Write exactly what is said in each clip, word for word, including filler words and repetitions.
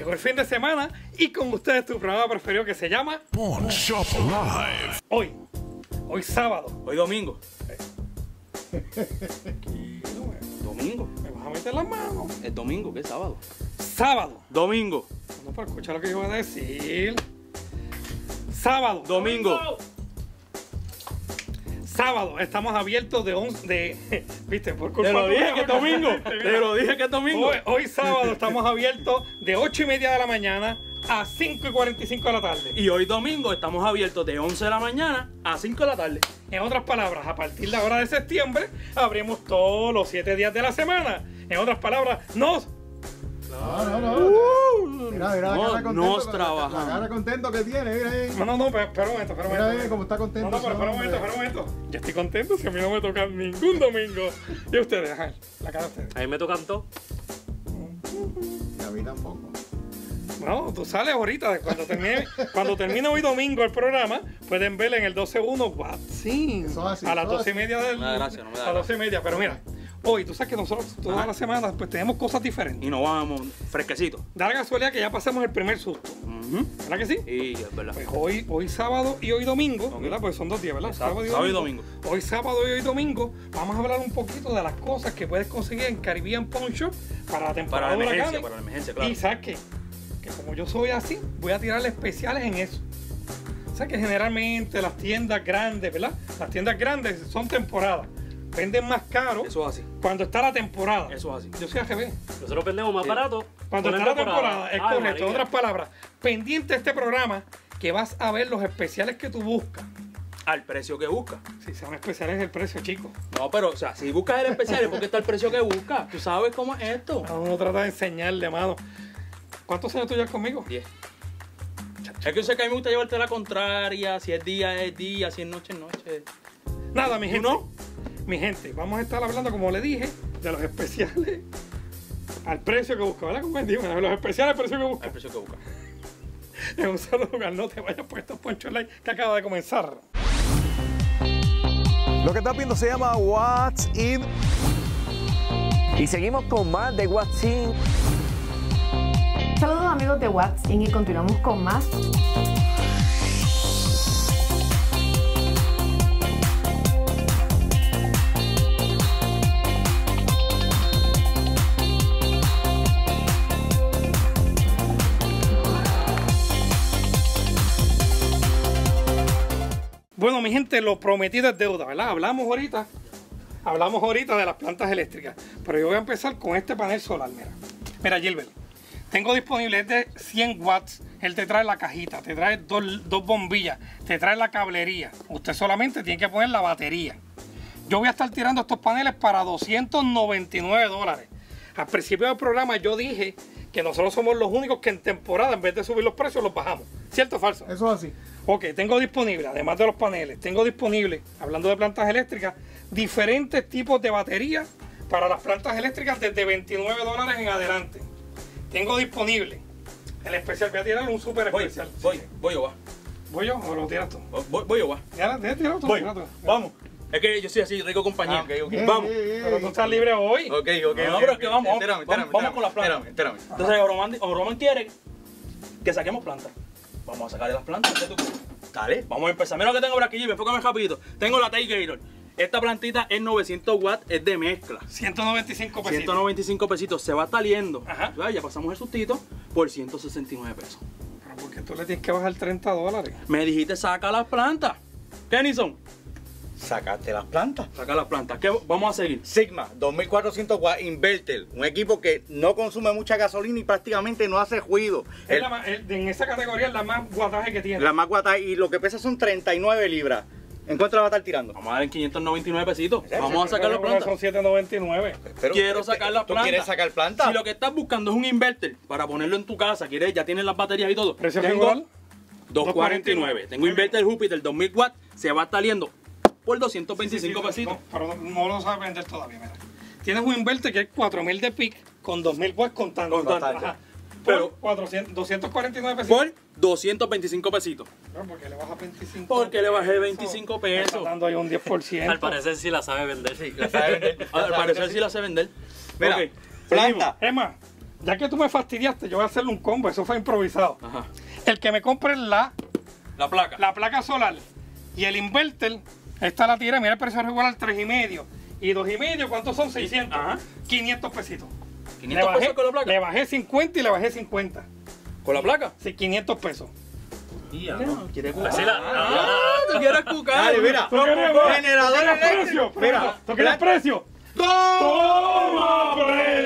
Llegó el fin de semana y con ustedes tu programa preferido que se llama Pawn Shop Live. Hoy, hoy sábado. Hoy domingo. ¿Qué? Domingo. Me vas a meter las manos. Es domingo, ¿qué es sábado? Sábado. Domingo. No, pero escucha lo que yo voy a decir. Sábado. Domingo. Sábado. Estamos abiertos de once de. ¿Viste? Por culpa Te lo tuya, dije que es porque- domingo. Te lo dije que es domingo. Hoy, hoy sábado estamos abiertos de ocho y media de la mañana a cinco y cuarenta y cinco de la tarde. Y hoy domingo estamos abiertos de once de la mañana a cinco de la tarde. En otras palabras, a partir de ahora de septiembre, abrimos todos los siete días de la semana. En otras palabras, nos... No, no, no. Mira, mira la No, cara contento. nos la- trabajamos. La cara contento que tiene, mira ahí. No, no, no, pero espera un momento, espera un Mira momento. bien cómo está contento. No, no, pero espera un momento, ese espera un momento. Yo estoy contento si a mí no me toca ningún domingo. Y ustedes, ajá, la cara de ustedes. A mí me tocan todos. hombre. Y a mí tampoco. No, tú sales ahorita, cuando termine, cuando termine hoy domingo el programa, pueden ver en el doce uno Watson. Eso así, A las eso doce y así. media del... No me da gracia, no me da A las doce y media, pero mira, hoy tú sabes que nosotros todas Ajá. las semanas pues tenemos cosas diferentes. Y nos vamos fresquecitos. Da la casualidad que ya pasamos el primer susto, Ujú. ¿verdad que sí? Y es verdad. Pues hoy, hoy sábado y hoy domingo, Ok. ¿verdad? Pues son dos días, ¿verdad? Exacto, sábado y domingo. Hoy sábado y hoy domingo vamos a hablar un poquito de las cosas que puedes conseguir en Caribbean Pawn Shop para la temporada Para la de emergencia, huracanes. para la emergencia, claro. Y sabes qué? Que como yo soy así, voy a tirarle especiales en eso. O sea que generalmente las tiendas grandes, ¿verdad? Las tiendas grandes son temporadas. Venden más caro Eso es así. cuando está la temporada. Eso es así. Yo soy A G B. Nosotros vendemos más Sí. barato. Cuando con está el la temporada, es Ay, correcto. En María. otras palabras, pendiente de este programa que vas a ver los especiales que tú buscas. Al precio que busca. Si son especiales el precio, chicos. No, pero, o sea, si buscas el especial es porque está el precio que buscas. Tú sabes cómo es esto. Uno trata de enseñarle, mano. ¿Cuántos años tú llevas conmigo? diez. Es que yo sé que a mí me gusta llevarte la contraria. Si es día, es día. Si es noche, es noche. Nada, mi ¿Tú gente. no? Mi gente, vamos a estar hablando, como le dije, de los especiales al precio que busca, ¿verdad? Como digo, los especiales al precio que busca. Al precio que buscas. En un solo lugar, no te vayas puesto Poncho Live que acaba de comenzar. Lo que estás viendo se llama What's In. Y seguimos con más de What's In. Saludos amigos de What's In y continuamos con más. Bueno, mi gente, lo prometido es deuda, ¿verdad? Hablamos ahorita, hablamos ahorita de las plantas eléctricas, pero yo voy a empezar con este panel solar, mira. Mira, Gilbert, tengo disponible este de cien watts, él te trae la cajita, te trae dos, dos bombillas, te trae la cablería, usted solamente tiene que poner la batería. Yo voy a estar tirando estos paneles para doscientos noventa y nueve dólares. Al principio del programa yo dije que nosotros somos los únicos que en temporada, en vez de subir los precios, los bajamos. ¿Cierto o falso? Eso es así. Ok, tengo disponible, además de los paneles, tengo disponible, hablando de plantas eléctricas, diferentes tipos de baterías para las plantas eléctricas desde veintinueve dólares en adelante. Tengo disponible el especial, voy a tirarle un super Voy, especial. voy, voy o va. ¿Voy yo o lo tiras tú? Voy, voy o va. Ya, ya, tíralo tú, Voy. tíralo tú. Vamos. Es que yo soy así, yo tengo compañía. Ah, ok, ok. Vamos. Pero tú estás libre hoy. Ok, ok. No, pero es que vamos, vamos, vamos, vamos con las plantas. espérame. Entonces, Oroman, Oroman quiere que saquemos plantas. Vamos a sacarle las plantas. ¿Qué tú crees? Dale, vamos a empezar. Mira lo que tengo por aquí, Jimmy, enfócame rapidito. Tengo la Tailgater. Esta plantita es novecientos watts, es de mezcla. ciento noventa y cinco pesitos. ciento noventa y cinco pesitos. Se va saliendo. Ajá. Ya, ya pasamos el sustito por ciento sesenta y nueve pesos. Pero porque tú le tienes que bajar treinta dólares. Me dijiste, saca las plantas. Kennison, Sacaste las plantas. saca las plantas. ¿Qué vamos a seguir? Sigma, dos mil cuatrocientos watts inverter, un equipo que no consume mucha gasolina y prácticamente no hace ruido. Es El- la más- el- en esa categoría es la más guataje que tiene. la más guata y lo que pesa son treinta y nueve libras. ¿En cuánto la va a estar tirando? Vamos a dar en quinientos noventa y nueve pesitos. ¿En serio? Vamos a sacar las Son plantas. siete noventa y nueve. Pero, Quiero este, sacar las ¿Tú plantas. quieres sacar plantas? Si lo que estás buscando es un inverter para ponerlo en tu casa, quieres, ya tienes las baterías y todo. ¿Precio Tengo regular? doscientos cuarenta y nueve. Tengo inverter Júpiter dos mil watts, se va saliendo por doscientos veinticinco Sí, sí, pesitos. no, pero no, no lo sabes vender todavía, mira. Tienes un inverter que es cuatro mil de pic con dos mil watts contando. Contando. Ajá. Pero- Por cuatrocientos, doscientos cuarenta y nueve pesitos. Por doscientos veinticinco pesitos. Pero porque le bajas veinticinco. Porque le bajé pesos. veinticinco Me está pesos. dando ahí un diez por ciento. Al parecer sí la sabe vender. Sí, la sabe vender. Al parecer sí la sé vender. Mira, Ok, planta. Es más, ya que tú me fastidiaste, yo voy a hacerle un combo, eso fue improvisado. Ajá. El que me compre la, La placa. la placa solar y el inverter, esta la tiré, mira el precio regular, tres y medio. Y dos y medio, ¿cuántos son? seiscientos. Ajá. quinientos pesitos. quinientos le bajé, pesos con la placa. Le bajé cincuenta y le bajé cincuenta. ¿Con la placa? Sí, quinientos pesos. Mira, no, quiere cucar. Así la- Ah, tú quieres cucar. Dale, mira. ¿Tú quieres, Generador ¿tú quieres eléctrico. precio? Mira, ¿Tú quieres precio? ¡Toma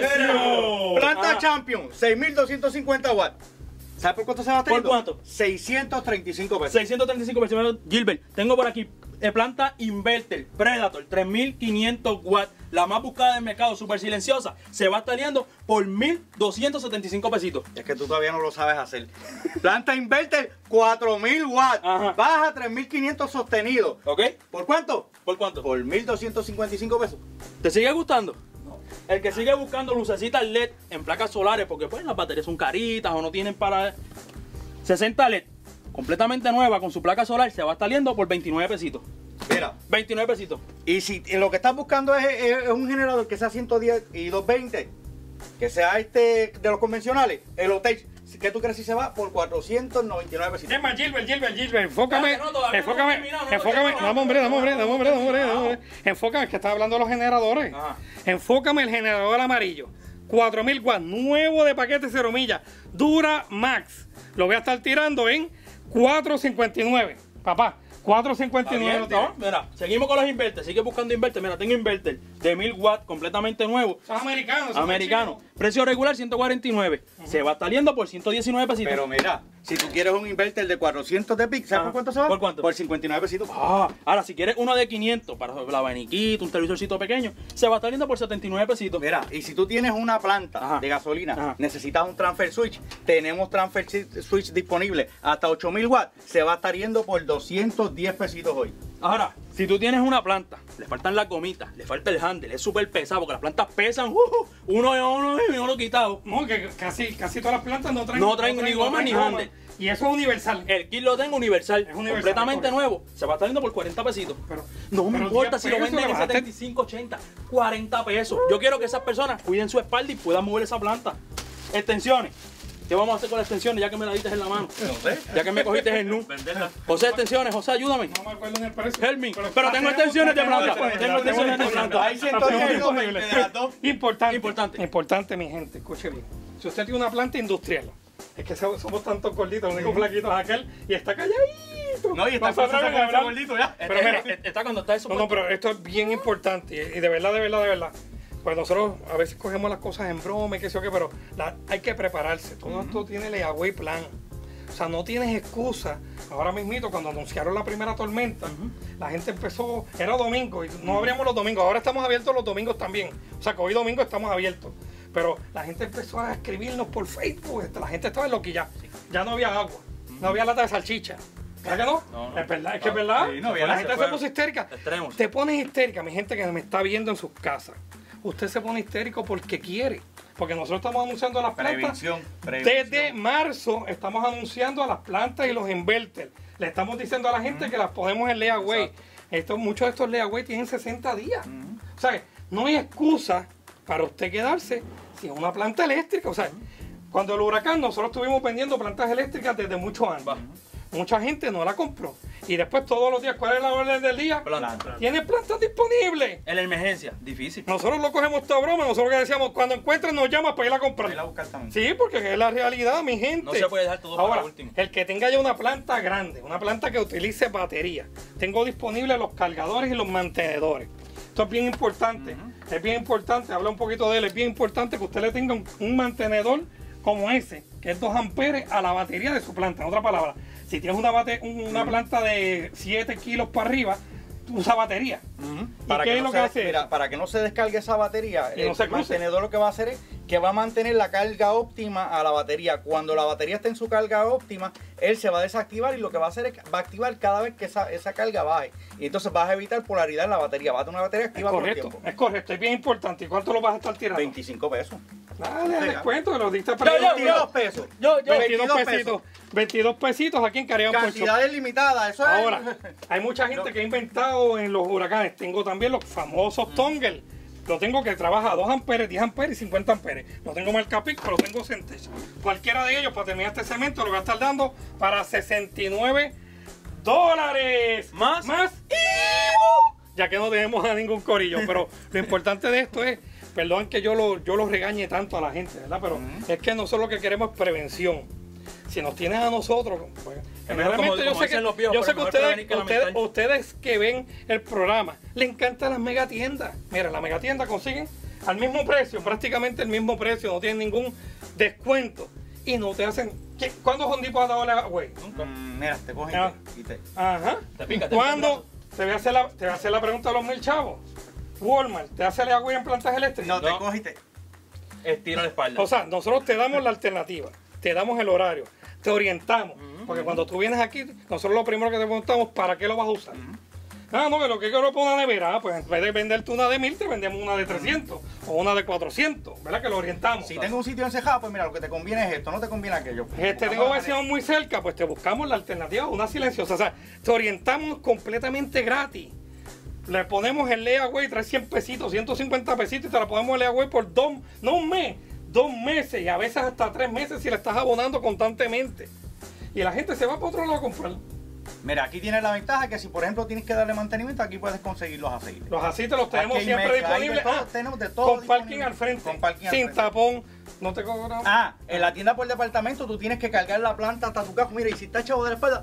precio! Planta Ah. Champion, seis mil doscientos cincuenta watts. ¿Sabes por cuánto se va a ¿Por cuánto? seiscientos treinta y cinco pesos. seiscientos treinta y cinco pesos. Gilbert, tengo por aquí eh, planta Inverter Predator, tres mil quinientos watts, la más buscada del mercado, súper silenciosa. Se va a estar saliendo por mil doscientos setenta y cinco pesitos. Es que tú todavía no lo sabes hacer. Planta Inverter, cuatro mil watts. Ajá. Baja tres mil quinientos sostenido. ¿Ok? ¿Por cuánto? ¿Por cuánto? Por mil doscientos cincuenta y cinco pesos. ¿Te sigue gustando? El que sigue buscando lucecitas L E D en placas solares, porque pues las baterías son caritas o no tienen para... sesenta L E D, completamente nueva con su placa solar, se va a estar saliendo por veintinueve pesitos. Mira. veintinueve pesitos. Y si lo que estás buscando es, es- es un generador que sea ciento diez y doscientos veinte, que sea este de los convencionales, el Otech, ¿qué tú crees si se va? Por cuatrocientos noventa y nueve pesitos. Es más, Gilbert, Gilbert, Gilbert, enfócame, Espérate, no, todavía no enfócame, hemos terminado, no enfócame, hemos terminado. dame hombre, dame hombre, dame hombre, dame hombre, dame hombre. Enfócame, es que estás hablando de los generadores. Ajá. Enfócame el generador amarillo, cuatro mil watts, nuevo de paquete cero millas, Dura Max. Lo voy a estar tirando en cuatrocientos cincuenta y nueve, papá, cuatrocientos cincuenta y Está nueve bien, lo tiré. ¿no? Mira, seguimos con los inverters, sigue buscando inverter. Mira, tengo inverter de mil watts, completamente nuevo, Son americanos. son americano. chinos. Precio regular ciento cuarenta y nueve. Se va a estar saliendo por ciento diecinueve pesitos. Pero mira, si tú quieres un inverter de cuatrocientos de pic, ¿sabes Ajá. por cuánto se va? ¿Por cuánto? Por cincuenta y nueve pesitos. Ah, ahora, si quieres uno de quinientos para la abaniquito, un televisorcito pequeño, se va a estar saliendo por setenta y nueve pesitos. Mira, y si tú tienes una planta Ajá. de gasolina, Ajá. necesitas un transfer switch, tenemos transfer si- switch disponible hasta ocho mil watts, se va a estar yendo por doscientos diez pesitos hoy. Ahora, si tú tienes una planta, le faltan las gomitas, le falta el handle, es súper pesado porque las plantas pesan, uh, uno y uno y uno quitado. No, que casi, casi todas las plantas no traen, No traen ni goma ni handle. Y eso es universal. El kit lo tengo universal, Es universal, completamente es correcto. nuevo. Se va a estar yendo por cuarenta pesitos. Pero- no me pero importa diez si lo pesos, venden le en bajaste- setenta y cinco, ochenta, cuarenta pesos. Yo quiero que esas personas cuiden su espalda y puedan mover esa planta. Extensiones. ¿Qué vamos a hacer con las extensiones ya que me la diste en la mano? No sé. Ya que me cogiste el nu. Venderla. José, extensiones, José, ayúdame. No me acuerdo en el precio. Help me. Pero la tengo tenemos- extensiones de la tenemos planta. disponible, Tengo la tenemos extensiones de disponible. planta. Hay La ciento tenemos diez y disponible. de las dos. Importante, Importante. importante, mi gente, escuche bien. Si usted tiene una planta industrial, es que so- somos tantos gorditos, los únicos flaquitos aquel, y está calladito. No, y está Nosotros pasando vamos a hablar- gordito ya. Pero mira, Este- Está cuando está eso. no, no, pero esto es bien importante, y y de verdad, de verdad, de verdad. Pues nosotros a veces cogemos las cosas en broma y qué sé yo qué, pero la- hay que prepararse. Todo esto tiene layaway plan. O sea, no tienes excusa. Ahora mismito, cuando anunciaron la primera tormenta, la gente empezó, era domingo, y no abríamos los domingos, ahora estamos abiertos los domingos también. O sea, que hoy domingo estamos abiertos. Pero la gente empezó a escribirnos por Facebook, este, la gente estaba enloquillada. Ya no había agua, no había lata de salchicha. ¿Verdad que no? No, no. Es verdad, es que es verdad. Sí, no había la nada, gente se se fueron. puso histérica. Extremos. Te pones histérica, mi gente que me está viendo en sus casas. Usted se pone histérico porque quiere. Porque nosotros estamos anunciando las plantas. Prevención, prevención. Desde marzo estamos anunciando a las plantas y los inverters. Le estamos diciendo a la gente que las ponemos en layaway. Esto, muchos de estos layaway tienen sesenta días. O sea, no hay excusa para usted quedarse sin una planta eléctrica. O sea, cuando el huracán nosotros estuvimos vendiendo plantas eléctricas desde muchos años. Mucha gente no la compró. Y después todos los días, ¿cuál es la orden del día? Planta. Tiene plantas disponibles. En la emergencia, difícil. Nosotros lo cogemos esta broma, nosotros que decíamos, cuando encuentren nos llamas para ir a comprar. Ir a buscar también. Sí, porque es la realidad, mi gente. No se puede dejar todo para Ahora, último. el que tenga ya una planta grande, una planta que utilice batería, tengo disponibles los cargadores y los mantenedores. Esto es bien importante, es bien importante, habla un poquito de él, es bien importante que usted le tenga un, un mantenedor como ese, que es dos amperes a la batería de su planta. En otra palabra, si tienes una, bate- una planta de siete kilos para arriba, usa batería. ¿Y Para qué que es no lo se- que hace? mira, para que no se descargue esa batería, Y no el se cruce. mantenedor lo que va a hacer es que va a mantener la carga óptima a la batería. Cuando la batería esté en su carga óptima, él se va a desactivar y lo que va a hacer es que va a activar cada vez que esa, esa carga baje. Y entonces vas a evitar polaridad en la batería. Va a tener una batería Es activa por el correcto, tiempo. es correcto, es bien importante. ¿Y cuánto lo vas a estar tirando? veinticinco pesos. Dale, dale Venga. cuento, que lo diste Yo, yo, para veintidós pesos. Yo, yo. veintidós veintidós pesitos. veintidós pesitos aquí en Caribbean Port Shop. Cantidades limitadas. Eso es. Ahora, hay mucha gente que ha inventado en los huracanes. Tengo también los famosos Tongle. Lo tengo que trabaja a dos amperes, diez amperes y cincuenta amperes. Lo tengo Marcapic, pero lo tengo Centech. Cualquiera de ellos para terminar este cemento lo voy a estar dando para sesenta y nueve dólares. ¿Más? Más. ¡Ibu! Ya que no tenemos a ningún corillo. Pero lo importante de esto es, perdón que yo lo, yo lo regañe tanto a la gente, ¿verdad? Pero uh-huh. es que nosotros lo que queremos es prevención. Si nos tienes a nosotros, pues, generalmente yo sé que, viejos, yo sé que ustedes, que ustedes, ustedes que ven el programa, les encantan las megatiendas. Mira, la megatienda consiguen al mismo precio, prácticamente el mismo precio, no tienen ningún descuento. Y no te hacen... ¿qué? ¿Cuándo Home Depot ha dado la güey? Nunca. Mm, mira, te cogen ah. y te... Ajá. Te pica, te ¿Cuándo? Te voy, a hacer la, te voy a hacer la pregunta a los mil chavos. Walmart, ¿te hace la güey en plantas eléctricas? No, te coges y te... Estira la espalda. O sea, nosotros te damos la alternativa, te damos el horario, te orientamos. Uh-huh. Porque cuando tú vienes aquí, nosotros lo primero que te preguntamos, ¿para qué lo vas a usar? Uh-huh. Ah, no, que lo que quiero para una nevera, pues en vez de venderte una de mil, te vendemos una de trescientos uh-huh. o una de cuatrocientos, ¿verdad? Que lo orientamos. Si tengo un sitio encejado, pues mira, lo que te conviene es esto, no te conviene aquello. Este, tengo vecinos muy cerca, pues te buscamos la alternativa, una silenciosa. O sea, te orientamos completamente gratis. Le ponemos el layaway, trae cien pesitos, ciento cincuenta pesitos y te la ponemos el layaway por dos, no un mes, dos meses y a veces hasta tres meses si la estás abonando constantemente. Y la gente se va para otro lado a comprar. Mira, aquí tienes la ventaja que si por ejemplo tienes que darle mantenimiento, aquí puedes conseguir los aceites. Los aceites los tenemos Aquí siempre mezcla, disponibles. de todo, Ah, tenemos de todo con disponible. parking al frente, Con parking al sin frente. tapón, no te cobramos. Ah, en la tienda por departamento tú tienes que cargar la planta hasta tu casa. Mira, y si está chavo de la espalda,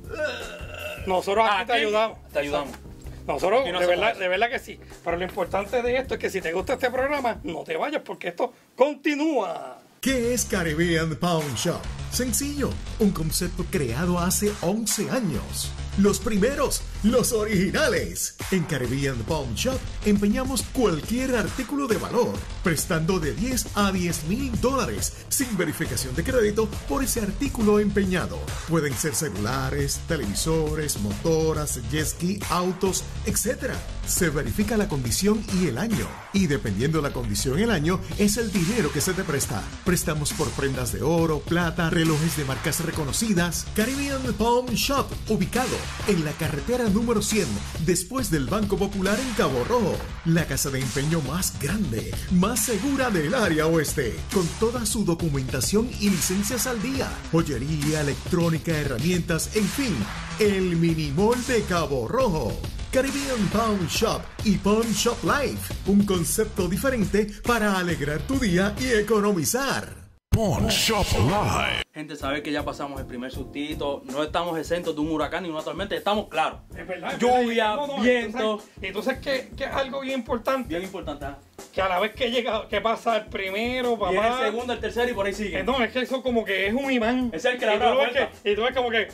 Nosotros aquí, Aquí te ayudamos. Te ayudamos. Nosotros, Aquí no de, hacemos verdad, eso. de verdad que sí. Pero lo importante de esto es que si te gusta este programa, no te vayas porque esto continúa. ¿Qué es Caribbean Pawn Shop? Sencillo, un concepto creado hace once años. Los primeros, los originales. En Caribbean Pawn Shop empeñamos cualquier artículo de valor, prestando de diez a diez mil dólares sin verificación de crédito por ese artículo empeñado. Pueden ser celulares, televisores, motoras, jet ski, autos, etcétera. Se verifica la condición y el año. Y dependiendo de la condición y el año, es el dinero que se te presta. Prestamos por prendas de oro, plata, relojes de marcas reconocidas. Caribbean Pawn Shop, ubicado en la carretera número cien, después del Banco Popular en Cabo Rojo. La casa de empeño más grande, más segura del área oeste, con toda su documentación y licencias al día. Joyería, electrónica, herramientas, en fin, el Minimall de Cabo Rojo. Caribbean Pawn Shop y Pawn Shop Life, un concepto diferente para alegrar tu día y economizar. Pawn Shop Live. Gente, sabe que ya pasamos el primer sustito, no estamos exentos de un huracán ni una tormenta, estamos claros. Es verdad, es Lluvia, verdad. No, no, viento. Entonces, entonces que, que es algo bien importante. Bien importante, ¿eh? Que a la vez que llega, que pasa el primero, papá. Viene el segundo, el tercero y por ahí sigue. Eh, No, es que eso como que es un imán. Es el que le Y abre tú la ves puerta. que- Y tú ves como que.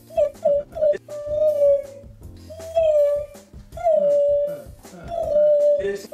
Ese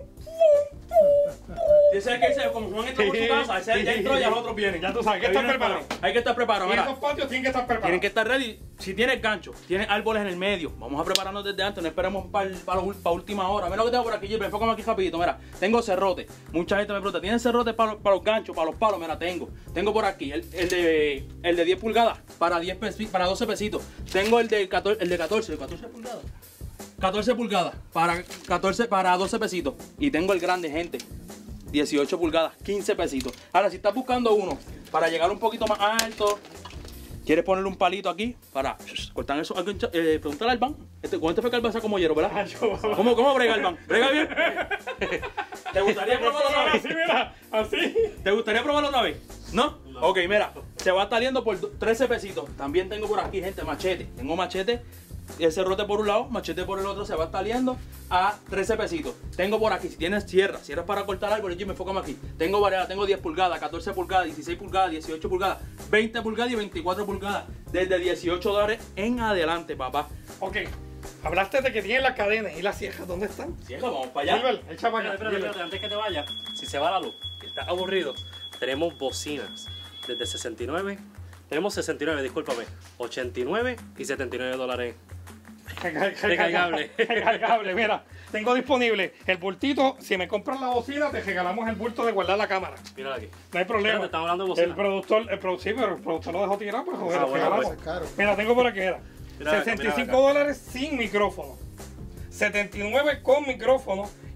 ese es el que dice, como Juan entra por su casa, ese ya entró y ya los otros vienen. Ya tú sabes, hay que estar Viene el preparado. pan. Hay que estar preparado, Y mira. esos patios tienen que estar preparados. Tienen que estar ready. Si tienes gancho, tienes árboles en el medio, vamos a prepararnos desde antes, no esperemos para pa, pa última hora. Mira lo que tengo por aquí, Gilbert, enfócame aquí rapidito. Mira, tengo cerrote. Mucha gente me pregunta, ¿tienes cerrote para, para los ganchos, para los palos? Mira, tengo. Tengo por aquí el, el de el de diez pulgadas para diez pesi- para doce pesitos. Tengo el de catorce, el de catorce, catorce pulgadas. catorce pulgadas para catorce para doce pesitos. Y tengo el grande, gente. dieciocho pulgadas, quince pesitos. Ahora, si estás buscando uno para llegar un poquito más alto, quieres ponerle un palito aquí para cortar eso. Eh, pregúntale al Alban. Este, con este fue que Alban como hielo, ¿verdad? ¿Cómo, cómo brega Alban? ¿Brega bien? ¿Te gustaría probarlo otra vez? Así, mira, así. ¿Te gustaría probarlo otra vez? ¿No? Ok, mira, se va saliendo por trece pesitos. También tengo por aquí, gente, machete. Tengo machete. El cerrote por un lado, machete por el otro, se va saliendo a trece pesitos. Tengo por aquí, si tienes sierra, sierra para cortar árboles, yo me enfócame aquí. Tengo variedad, tengo diez pulgadas, catorce pulgadas, dieciséis pulgadas, dieciocho pulgadas, veinte pulgadas y veinticuatro pulgadas. Desde dieciocho dólares en adelante, papá. Ok, hablaste de que tienen las cadenas y las ciejas, ¿dónde están? Cierra, vamos para allá. Gilbert, echa para acá. Espérate, espérate, espérate, antes que te vayas, si se va la luz y estás aburrido, tenemos bocinas desde sesenta y nueve, tenemos sesenta y nueve, discúlpame, ochenta y nueve y setenta y nueve dólares. Recargable. Recargable, mira. Tengo disponible el bultito. Si me compras la bocina, te regalamos el bulto de guardar la cámara. Mírala aquí. No hay problema. Espérate, estamos hablando de bocina. El productor, el produ- sí, pero el productor lo dejó tirar, pues joder, Ah, lo bueno, regalamos. pues, caro. Mira, tengo por aquí, mira. Mira acá, sesenta y mira cinco acá. dólares sin micrófono. setenta y nueve con micrófono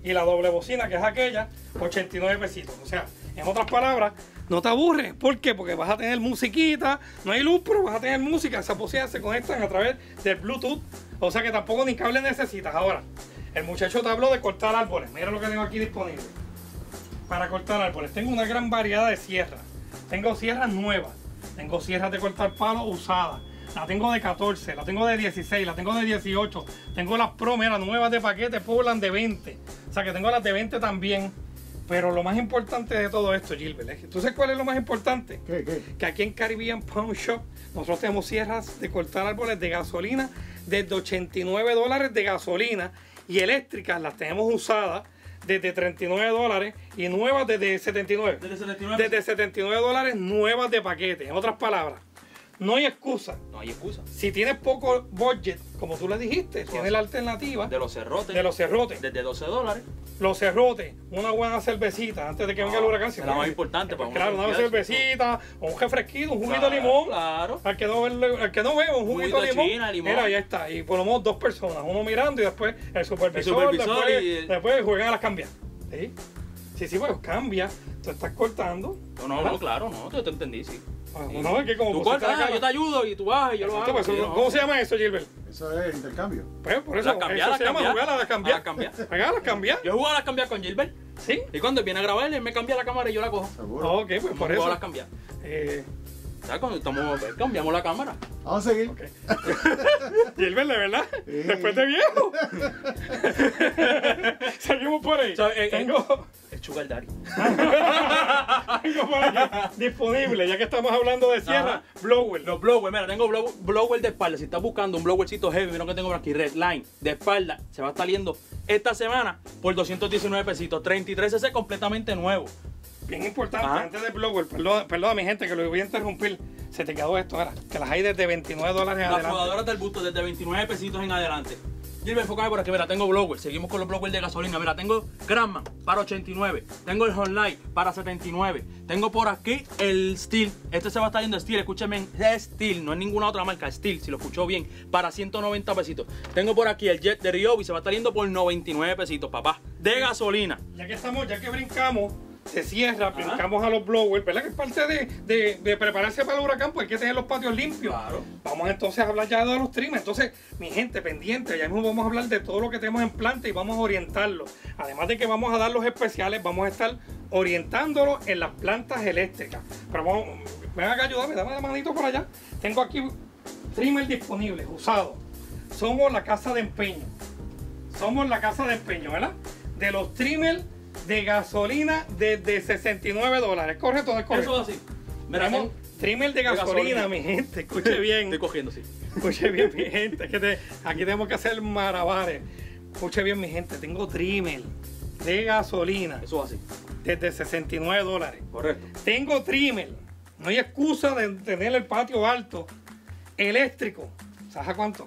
y la doble bocina, que es aquella, ochenta y nueve pesitos. O sea, en otras palabras, no te aburres. ¿Por qué? Porque vas a tener musiquita, no hay luz, pero vas a tener música. Esas bocinas se conectan a través del Bluetooth, o sea que tampoco ni cable necesitas. Ahora, el muchacho te habló de cortar árboles. Mira lo que tengo aquí disponible para cortar árboles. Tengo una gran variedad de sierras. Tengo sierras nuevas, tengo sierras de cortar palos usadas. La tengo de catorce, la tengo de dieciséis, la tengo de dieciocho. Tengo las Pro, mira, nuevas de paquete, Poblan de veinte. O sea que tengo las de veinte también. Pero lo más importante de todo esto, Gilbert, ¿eh? ¿Tú sabes cuál es lo más importante? ¿Qué, qué? Que aquí en Caribbean Pawn Shop nosotros tenemos sierras de cortar árboles de gasolina desde ochenta y nueve dólares de gasolina, y eléctricas las tenemos usadas desde treinta y nueve dólares y nuevas desde setenta y nueve. Desde setenta y nueve. Desde setenta y nueve dólares nuevas de paquete. En otras palabras, no hay excusa. No hay excusa. Si tienes poco budget, como tú le dijiste, tienes la alternativa De los cerrotes. de los cerrotes. Desde doce dólares. Los cerrotes, una buena cervecita antes de que venga el huracán. Es la más importante para Pues claro, uno una limpiar. cervecita, o un refresquito, un juguito Claro, de limón. claro. Al que no, al que no beba, un juguito, Juguito de de limón. China, limón. Mira, ya está. Y por lo menos dos personas, uno mirando y después el supervisor, El supervisor después, y el- después juegan a las cambias. ¿Sí? Sí, sí, pues cambia. Tú estás cortando. No, no, no, claro, no, te, te entendí, sí. Ah, Sí. no, es que como Tú pusiste cortas, la ah, cara- yo te ayudo y tú vas y yo lo Exacto, hago. pues, sí, no. ¿cómo se llama eso, Gilbert? Eso es intercambio. Pues por eso, Las cambiadas, eso se llama cambiadas. jugar a las cambias. A las cambias. Jugar a las cambias. Yo he jugado a las cambias con Gilbert. Sí. Y cuando él viene a grabar, él me cambia la cámara y yo la cojo. Seguro. Ok, pues Hemos por jugado eso. a las cambias. Eh, ¿Sabes? Cuando estamos, pues, cambiamos la cámara. Vamos a seguir. Gilbert, de verdad, Sí. después de viejo. Seguimos por ahí. ¿Sabes? Eh, eh, Tengo, El Sugar Daddy. tengo por aquí disponible, ya que estamos hablando de sierra, Ajá. blower. Los blowers, mira, tengo blow, blower de espalda. Si estás buscando un blowercito heavy, mira lo que tengo por aquí, Red Line, de espalda, se va a estar saliendo esta semana por doscientos diecinueve pesitos. treinta y tres cc completamente nuevo. Bien importante, Ajá. antes del blower, perdón, perdón a mi gente que lo voy a interrumpir, se te quedó esto, ahora, que las hay desde veintinueve dólares en Las adelante. podadoras del busto desde veintinueve pesitos en adelante. Gilbert, enfócame por aquí, mira, tengo blower. Seguimos con los blowers de gasolina. Mira, tengo Grandman para ochenta y nueve. Tengo el Honlight para setenta y nueve. Tengo por aquí el Steel. Este se va a estar yendo Steel, escúcheme, es Steel, no es ninguna otra marca, Steel, si lo escuchó bien, para ciento noventa pesitos. Tengo por aquí el Jet de Ryobi, se va a estar yendo por noventa y nueve pesitos, papá, de gasolina. Ya que estamos, ya que brincamos, se cierra, brincamos a los blowers, ¿verdad? Que es parte de, de, de prepararse para el huracán, pues hay que tener los patios limpios. Claro. Vamos entonces a hablar ya de los trimmers. Entonces, mi gente, pendiente, ya mismo vamos a hablar de todo lo que tenemos en planta y vamos a orientarlo. Además de que vamos a dar los especiales, vamos a estar orientándolo en las plantas eléctricas. Pero vamos, ven acá, ayúdame, dame la manito por allá. Tengo aquí trimmer disponibles, usados. Somos la casa de empeño. Somos la casa de empeño, ¿verdad? De los trimmers de gasolina desde sesenta y nueve dólares. ¿Correcto o es correcto? Eso es así. Mira, Tenemos ten- trimmer de de gasolina, gasolina. mi gente. Escuche bien. estoy cogiendo, sí. Escuche bien, mi gente. Es que te- aquí tenemos que hacer marabares. Escuche bien, mi gente. Tengo trimmer de gasolina Eso es así. desde sesenta y nueve dólares. Correcto. Tengo trimmer. No hay excusa de tener el patio alto. Eléctrico. ¿Sabes a cuánto?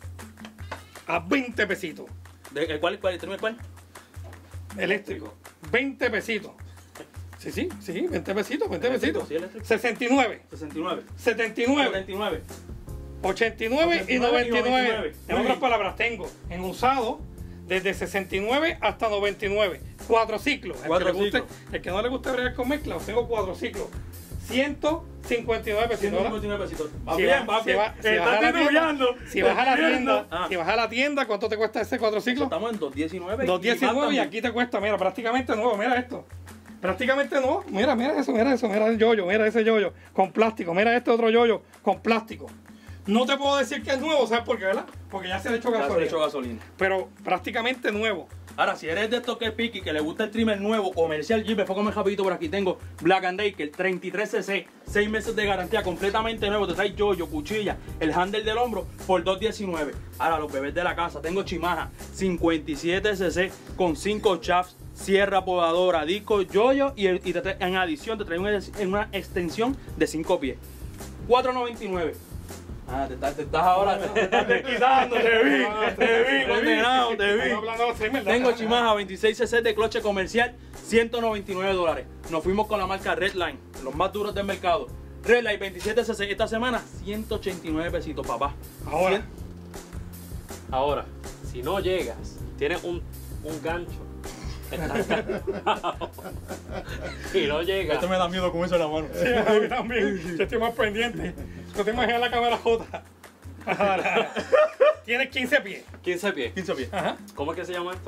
A veinte pesitos. ¿De, el ¿Cuál? ¿Cuál? ¿Trimmer cuál? Eléctrico. veinte pesitos. Sí, sí, sí, veinte pesitos, veinte pesitos. Sí, eléctrico. sesenta y nueve, sesenta y nueve. setenta y nueve, setenta y nueve. ochenta y nueve y ochenta y nueve y noventa y nueve. noventa y nueve. En Muy otras bien. palabras, tengo en usado desde sesenta y nueve hasta noventa y nueve. Cuatro ciclos. El, Cuatro que, le guste- ciclos. el que no le guste bregar con mezcla, tengo cuatro ciclos. ciento cincuenta y nueve pesitos. ciento ¿verdad? cincuenta y nueve pesitos. Va Si bien, va- va si bien. va- si Estás vas a la tienda- titubeando. Si vas a la Estás tienda, viendo. Ah. si vas a la tienda, ¿cuánto te cuesta ese cuatro ciclos? Estamos en dos diecinueve. dos diecinueve y aquí te cuesta, mira, prácticamente nuevo, mira esto. Prácticamente nuevo, mira, mira eso, mira eso, mira el yoyo, mira ese yoyo con plástico, mira este otro yoyo con plástico. No te puedo decir que es nuevo, ¿sabes por qué, verdad? Porque ya se le echó Ya se gasolina. le echó gasolina. Pero prácticamente nuevo. Ahora, si eres de estos que pique y que le gusta el trimmer nuevo, comercial, Jeep, enfócame rapidito por aquí. Tengo Black and Decker, treinta y tres cc, seis meses de garantía, completamente nuevo. Te trae yoyo, cuchilla, el handle del hombro por dos diecinueve. Ahora, los bebés de la casa, tengo Chimaha, cincuenta y siete cc con cinco shafts, sierra podadora, disco, yoyo y, el- y te trae- en adición te trae una, una extensión de cinco pies. cuatro noventa y nueve. Ah, te estás, te estás ahora, te, te estás desquitando, te vi, te vi, condenado, te vi. Estamos hablando de los trimmers, Tengo ¿verdad? Chimaha veintiséis cc de cloche comercial, ciento noventa y nueve dólares. Nos fuimos con la marca Redline, los más duros del mercado. Redline veintisiete cc esta semana, ciento ochenta y nueve pesitos, papá. Ahora, Ahora, si no llegas, tienes un, un gancho Y no llega. Esto me da miedo con eso en la mano. Sí, a mí también. Yo estoy más pendiente. Yo te imaginas la cámara J. Ahora, tienes quince pies. quince pies. quince pies. Ajá. ¿Cómo es que se llama esto?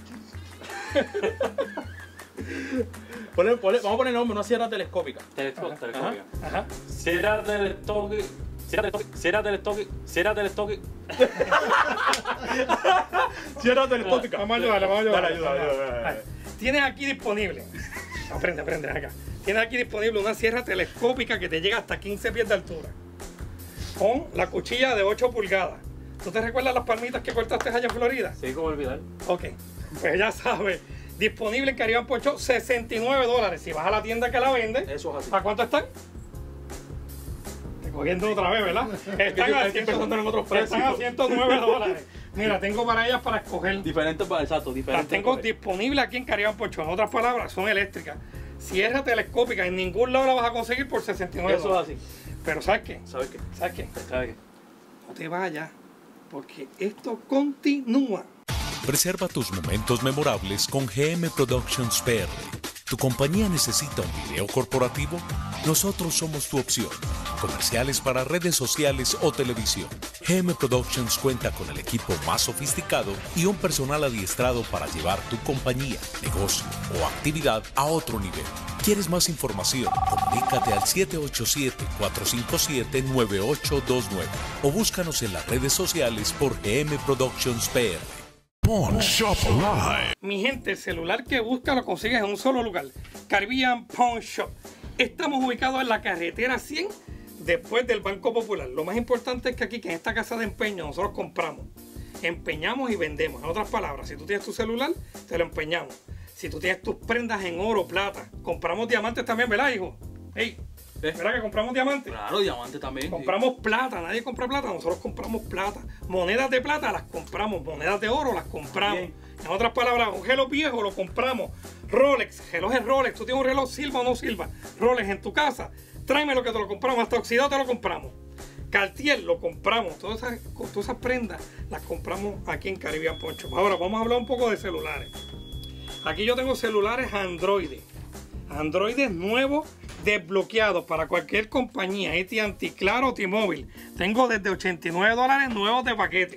Ponle- ponle- vamos a poner nombre, una sierra telescópica. Telesco- Telescópica. Ajá. Sierra del toque. Sierra del toque. Sierra del toque. Sierra del toque. Sierra telescópica. Vamos a ayudarle, vamos a ayudarle. Dale, ayuda, ayuda, ayuda, ayuda. Tienes aquí disponible. Aprende, aprende acá. Tienes aquí disponible una sierra telescópica que te llega hasta quince pies de altura. Con la cuchilla de ocho pulgadas. ¿Tú te recuerdas las palmitas que cortaste allá en Florida? Sí, como olvidar. Ok. Pues ya sabes. Disponible en Caribbean Pawn Shop, sesenta y nueve dólares. Si vas a la tienda que la vende, Eso es así. ¿a cuánto están? Estoy cogiendo otra vez, ¿verdad? Están yo a, estoy pensando en otros precios. están a ciento nueve dólares. Mira, tengo para ellas para escoger. Diferentes, pa- exacto, Las diferentes. tengo colores. disponibles aquí en Caribbean Pawn Shop. En otras palabras, son eléctricas. Sierra telescópica, en ningún lado la vas a conseguir por sesenta y nueve Eso dólares. es así. Pero ¿sabes qué? ¿Sabes qué? ¿Sabes qué? ¿Sabe qué? No te vayas, porque esto continúa. Preserva tus momentos memorables con G M Productions P R. ¿Tu compañía necesita un video corporativo? Nosotros somos tu opción. Comerciales para redes sociales o televisión. G M Productions cuenta con el equipo más sofisticado y un personal adiestrado para llevar tu compañía, negocio o actividad a otro nivel. ¿Quieres más información? Comunícate al siete ocho siete, cuatro cinco siete, nueve ocho dos nueve o búscanos en las redes sociales por G M Productions P R. Pawn Shop Live. Mi gente, el celular que busca lo consigues en un solo lugar. Caribbean Pawn Shop. Estamos ubicados en la carretera cien, después del Banco Popular. Lo más importante es que aquí, que en esta casa de empeño, nosotros compramos, empeñamos y vendemos. En otras palabras, si tú tienes tu celular, te lo empeñamos. Si tú tienes tus prendas en oro, plata, compramos diamantes también, ¿verdad, hijo? Ey, ¿Eh? ¿verdad que compramos diamantes? Claro, diamante también. sí. Compramos plata, nadie compra plata, nosotros compramos plata. Monedas de plata las compramos, monedas de oro las compramos. Bien. En otras palabras, un reloj viejo lo compramos. Rolex, relojes Rolex, tú tienes un reloj silva o no silva, Rolex en tu casa, tráeme lo que te lo compramos, hasta oxidado te lo compramos. Cartier lo compramos, todas esas, todas esas prendas las compramos aquí en Caribbean Pawn Shop. Ahora vamos a hablar un poco de celulares. Aquí yo tengo celulares Android. Androides nuevos desbloqueados para cualquier compañía, A T and T, Claro, T-Mobile. Tengo desde ochenta y nueve dólares nuevos de paquete.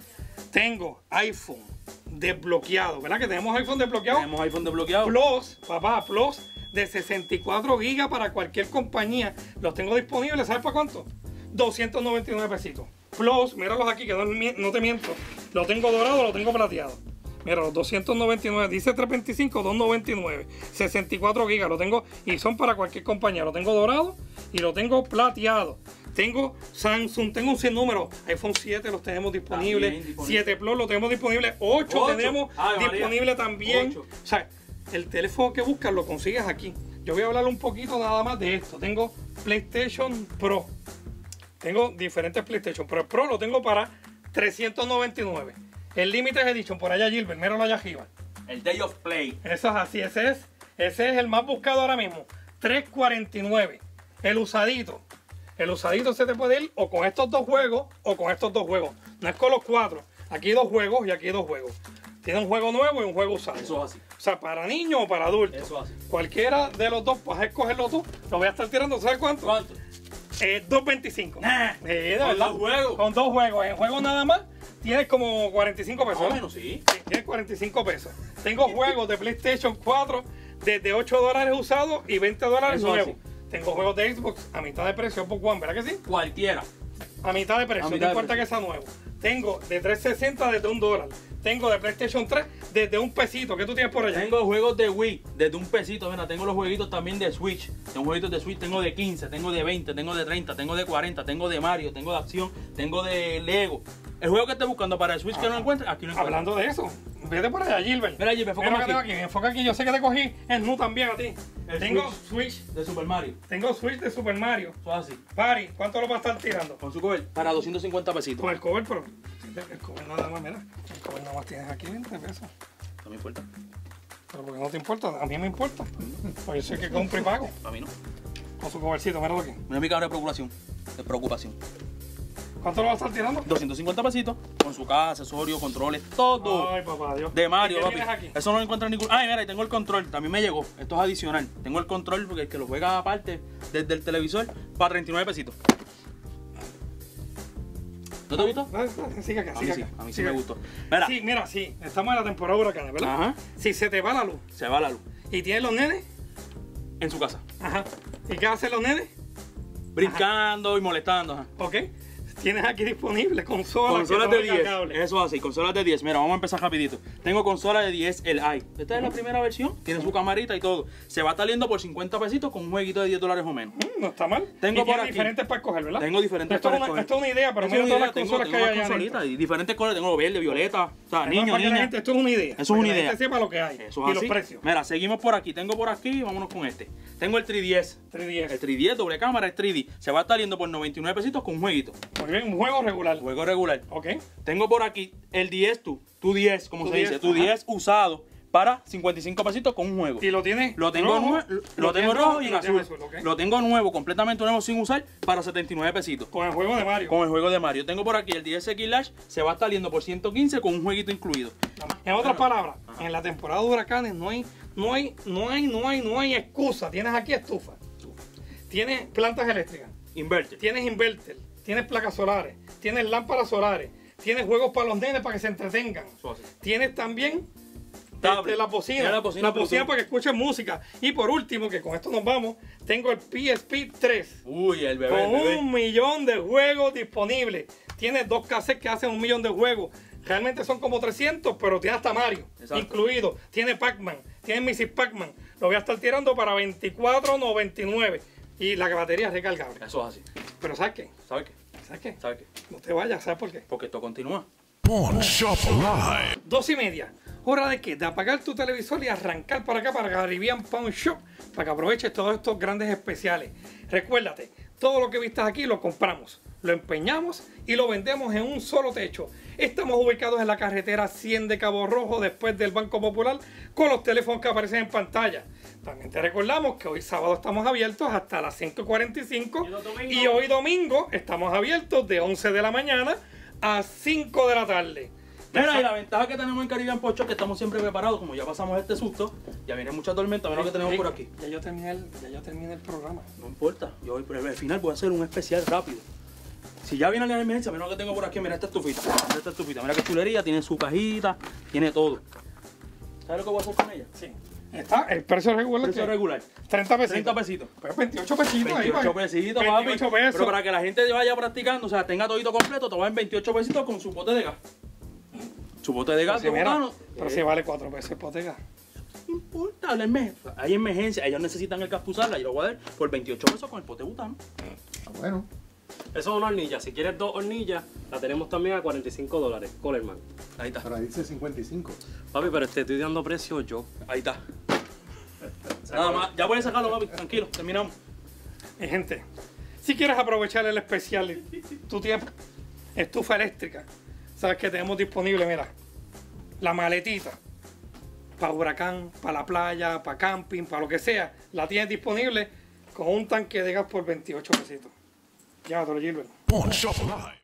Tengo iPhone desbloqueado, ¿verdad? Que tenemos iPhone desbloqueado. Tenemos iPhone desbloqueado. Plus, papá, Plus de sesenta y cuatro gigas para cualquier compañía. Los tengo disponibles, ¿sabes para cuánto? doscientos noventa y nueve pesitos. Plus, míralos aquí, que no, no te miento. Lo tengo dorado, lo tengo plateado. Mira, los doscientos noventa y nueve, dice trescientos veinticinco, doscientos noventa y nueve, sesenta y cuatro gigas, lo tengo y son para cualquier compañía. Lo tengo dorado y lo tengo plateado. Tengo Samsung, tengo un sinnúmero. iPhone siete los tenemos disponibles. También disponible. siete Plus lo tenemos disponible. ocho Ocho. tenemos Ay, María. disponible también. Ocho. O sea, el teléfono que buscas lo consigues aquí. Yo voy a hablar un poquito nada más de esto. Tengo PlayStation Pro. Tengo diferentes PlayStation, pero el Pro lo tengo para trescientos noventa y nueve. El Limited Edition, por allá Gilbert, míralo allá arriba. El Day of Play. Eso es así, ese es, ese es el más buscado ahora mismo. trescientos cuarenta y nueve. El usadito. El usadito se te puede ir o con estos dos juegos o con estos dos juegos. No es con los cuatro. Aquí hay dos juegos y aquí hay dos juegos. Tiene un juego nuevo y un juego usado. Eso es así. O sea, para niños o para adultos. Eso es así. Cualquiera de los dos, vas a escogerlo tú. Lo voy a estar tirando, ¿sabes cuánto? ¿Cuánto? Eh, dos veinticinco. Nah. Eh, de Con verdad. dos juegos. Con dos juegos. En juego nada más tienes como cuarenta y cinco pesos. Más o ¿no? menos, sí. Sí, tienes cuarenta y cinco pesos. Tengo juegos de PlayStation cuatro desde ocho dólares usados y veinte dólares Eso nuevos. así. Tengo juegos de Xbox a mitad de precio, Xbox One, ¿verdad que sí? Cualquiera. A mitad de precio, A no mitad de importa precio. que sea nuevo. Tengo de trescientos sesenta desde un dólar. Tengo de PlayStation tres desde un pesito. ¿Qué tú tienes por allá? Tengo juegos de Wii desde un pesito. Mira, tengo los jueguitos también de Switch. Tengo jueguitos de Switch. Tengo de quince, tengo de veinte, tengo de treinta, tengo de cuarenta, tengo de Mario, tengo de acción, tengo de Lego. El juego que estés buscando para el Switch que no encuentres, aquí lo encuentras. Hablando de eso, vete por allá, Gilbert. Mira, Gilbert, Mira enfócame lo que tengo aquí. aquí. Enfoca aquí. Yo sé que te cogí en Nu también a ti. El Tengo Switch. De Super Mario. Tengo Switch de Super Mario. Eso es así. Pari, ¿cuánto lo vas a estar tirando? Con su cover para doscientos cincuenta pesitos. Con el cover, pero el cover nada más, mira. El cover nada más tienes aquí veinte pesos. También importa. Pero porque no te importa, a mí me importa. Pues yo sé que compro y pago. A mí no. Con su covercito, míralo aquí. Mira mi cámara de preocupación. De preocupación. ¿Cuánto lo vas a estar tirando? doscientos cincuenta pesitos con su caja, accesorios, controles, todo. Ay, papá Dios. De Mario, ¿Y qué papi. tienes aquí? Eso no lo encuentro en ningún. Ay, mira, ahí tengo el control. También me llegó. Esto es adicional. Tengo el control porque el que lo juega aparte desde el televisor para treinta y nueve pesitos. ¿No te gustó? No, no, sigue acá, A mí sigue sí, acá. a mí sí Sigue me acá. gustó. Mira, Sí, mira, sí. Estamos en la temporada de huracanes, ¿verdad? Ajá. Si se te va la luz se va la luz. y tienes los nenes, En su casa. ajá. ¿Y qué hacen los nenes? Brincando y molestando. Ajá. Ok. Tienes aquí disponible consolas, Consolas que de son diez. recargables. Eso así, consolas de diez. Mira, vamos a empezar rapidito. Tengo consola de diez el i. Esta es la primera versión. Tiene su camarita y todo. Se va saliendo por cincuenta pesitos con un jueguito de diez dólares o menos. Mm, no está mal. Tengo y por tiene aquí. diferentes para escoger, ¿verdad? Tengo diferentes esto para es una, escoger. Esto es una idea, pero Eso mira es todas una las idea, consolas tengo, que hay tengo allá más consolitas adentro. y diferentes colores. Tengo verde, violeta. O sea, Además, niño, para que la niña. gente- esto es una idea. Eso es para una que la idea. gente sepa lo que hay. Eso es y así. los precios. Mira, seguimos por aquí. Tengo por aquí, vámonos con este. Tengo el tres diez. tres diez. El tres diez, doble cámara, es tres D. Se va a estar yendo por noventa y nueve pesitos con un jueguito. Muy bien, un juego regular. Juego regular. Ok. Tengo por aquí el diez tu, tu diez, como Tu se diez, dice, tu ajá. diez usado para cincuenta y cinco pesitos con un juego. Y lo tienes Lo tengo, rojo, nue- lo tengo tienes rojo y en lo azul. tienes ok. Lo tengo nuevo, completamente nuevo sin usar para setenta y nueve pesitos. Con el juego de Mario. Con el juego de Mario. Tengo por aquí el diez X Large, se va a estar yendo por ciento quince con un jueguito incluido. En otras palabras, en la temporada de huracanes no hay, no hay, no hay, no hay, no hay excusa. Tienes aquí estufa. Tienes plantas eléctricas. Inverter. Tienes inverter. Tienes placas solares. Tienes lámparas solares. Tienes juegos para los nenes para que se entretengan. Eso así. Tienes también Tablet. este, la bocina. Tiene La la bocina, bocina para que escuchen música. Y por último, que con esto nos vamos, tengo el P S P tres. Uy, el bebé, Con el bebé. un millón de juegos disponibles. Tienes dos cassettes que hacen un millón de juegos. Realmente son como trescientos, pero tiene hasta Mario Exacto. incluido. Tiene Pac-Man, tiene missus Pac-Man. Lo voy a estar tirando para veinticuatro noventa y nueve. Y la batería es recargable. Eso es así. Pero ¿sabes qué? ¿Sabes qué? ¿Sabes qué? ¿Sabes qué? No te vayas, ¿sabes por qué? Porque esto continúa. Pawn Shop Live. Dos y media. ¿Hora de qué? De apagar tu televisor y arrancar para acá, para Caribbean Pawn Shop, para que aproveches todos estos grandes especiales. Recuérdate, todo lo que vistas aquí lo compramos, lo empeñamos y lo vendemos en un solo techo. Estamos ubicados en la carretera cien de Cabo Rojo, después del Banco Popular, con los teléfonos que aparecen en pantalla. También te recordamos que hoy sábado estamos abiertos hasta las cinco y cuarenta y cinco ¿Y los domingos? y hoy domingo estamos abiertos de once de la mañana a cinco de la tarde. Mira, y la ventaja que tenemos en Caribbean Pawn Shop es que estamos siempre preparados, como ya pasamos este susto, ya viene mucha tormenta, mira lo que tenemos por aquí. Ya yo terminé el, ya yo terminé el programa. No importa, yo hoy, pero al final voy a hacer un especial rápido. Si ya viene la emergencia, mira lo que tengo por aquí, mira esta estufita, mira esta estufita, mira qué chulería, tiene su cajita, tiene todo. ¿Sabes lo que voy a hacer con ella? Sí. Está el precio regular. Precio ¿qué? regular, treinta pesitos. treinta pesitos. Pues veintiocho pesitos. ahí, veintiocho pues. pesitos, papi. veintiocho pesos. Pero para que la gente vaya practicando, o sea, tenga todito completo, te va en veintiocho pesitos con su bote de gas. Su bote de gas, Pero si, mira, botano. pero si vale cuatro pesos hipoteca. No importa, la emergen- hay emergencia, ellos necesitan el gas para usarla, yo lo voy a dar por veintiocho pesos con el pote butano. Ah, bueno. Eso es una hornilla. Si quieres dos hornillas, la tenemos también a cuarenta y cinco dólares. Coleman. Ahí está, Pero ahí dice cincuenta y cinco. Papi, pero te estoy dando precio yo. ahí está. Nada más, ya puedes sacarlo, papi, tranquilo, terminamos. Mi gente, si quieres aprovechar el especial de tu tiempo, estufa eléctrica, sabes que tenemos disponible, mira, la maletita para huracán, para la playa, para camping, para lo que sea, la tienes disponible con un tanque de gas por veintiocho pesitos. Llévatelo, Gilbert. Pawn Shop Live.